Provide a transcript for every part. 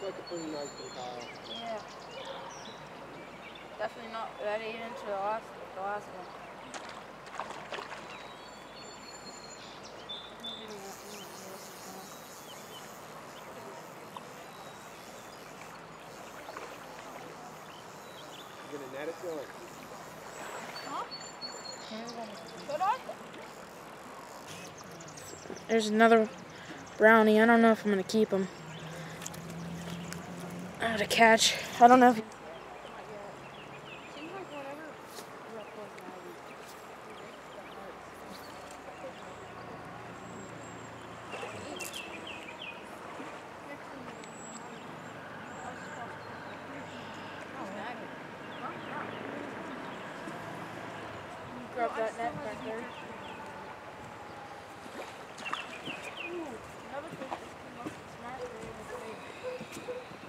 like a pretty nice big pile. Yeah. Definitely not that 8 inch the last one. You gonna net it, Dylan? Huh? Should I? There's another brownie. I don't know if I'm gonna keep him. I had a catch. I don't know if. Seems like whenever grab that net back there. Another fish just came up and smashed it in his face.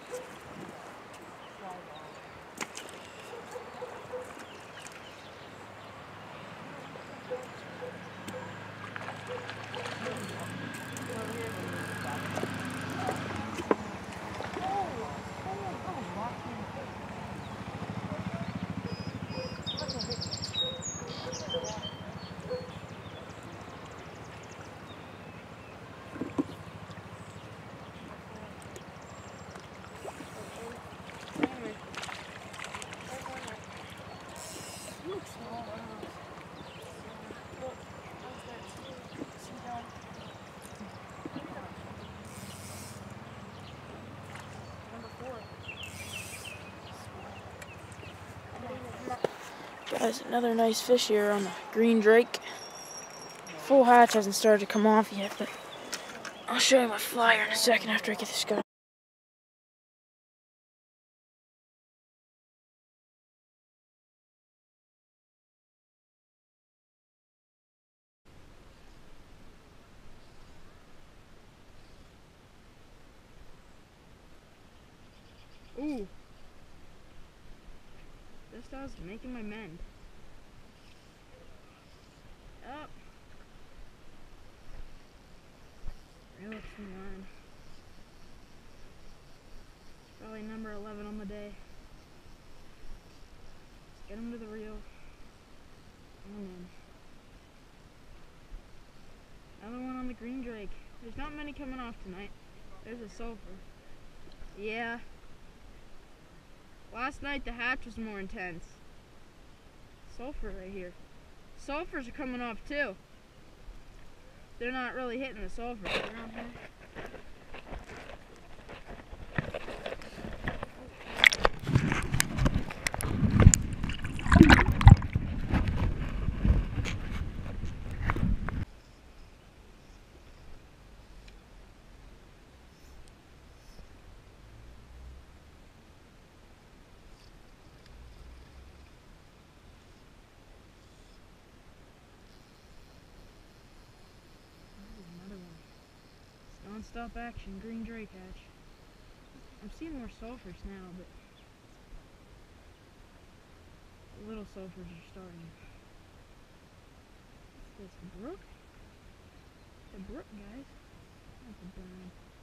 Guys, another nice fish here on the green drake. Full hatch hasn't started to come off yet, but I'll show you my flyer in a second after I get this guy. Ooh. This dog's making my mend. Up. Reel up some line. Probably number 11 on the day. Let's get him to the reel. And then another one on the green drake. There's not many coming off tonight. There's a sulfur. Yeah. Last night the hatch was more intense. Sulfur right here. Sulfurs are coming off too. They're not really hitting the sulfur. Around here. Non-stop action, green drake hatch. I'm seeing more sulfurs now, but the little sulfurs are starting. What's this, brook? It's a brook, guys. That's a brown.